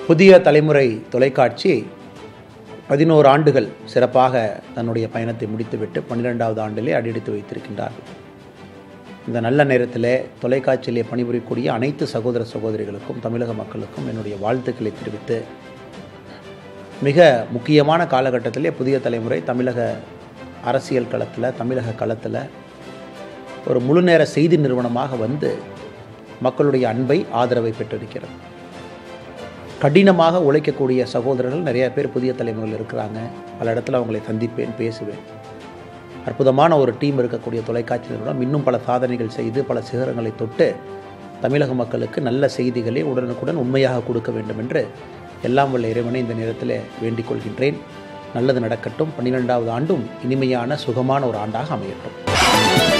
புதிய தலைமுறை தொலைக்காட்சி 11 ஆண்டுகள் சிறப்பாக தன்னுடைய பயணத்தை முடித்துவிட்டு 12வது ஆண்டிலே அடியெடுத்து வைத்திருக்கின்றார்கள். இந்த நல்ல நேரத்தில் தொலைக்காட்சியிலே பணிபுரியக்கூடிய அனைத்து சகோதர சகோதரிகளுக்கும் தமிழக மக்களுக்கும் என்னுடைய வாழ்த்துக்களை தெரிவித்து, மிக முக்கியமான காலகட்டத்திலே புதிய தலைமுறை தமிழக அரசியல் களத்தில், தமிழக களத்தில் ஒரு முழுநேர செய்தி நிறுவனமாக வந்து மக்களுடைய அன்பை, ஆதரவை பெற்றிருக்கிறது. கடினமாக உழைக்கக்கூடிய சகோதரர்கள் நிறைய பேர் புதிய தலைமுறையில் இருக்கிறாங்க. பல இடத்துல அவங்களை சந்திப்பேன், பேசுவேன். அற்புதமான ஒரு டீம் இருக்கக்கூடிய தொலைக்காட்சி நிறுவனம் இன்னும் பல சாதனைகள் செய்து பல சிகரங்களை தொட்டு தமிழக மக்களுக்கு நல்ல செய்திகளை உடனுக்குடன் உண்மையாக கொடுக்க வேண்டும் என்று எல்லாம் வல்ல இறைவனை இந்த நேரத்தில் வேண்டிக் கொள்கின்றேன். நல்லது நடக்கட்டும். 12வது ஆண்டும் இனிமையான சுகமான ஒரு ஆண்டாக அமையட்டும்.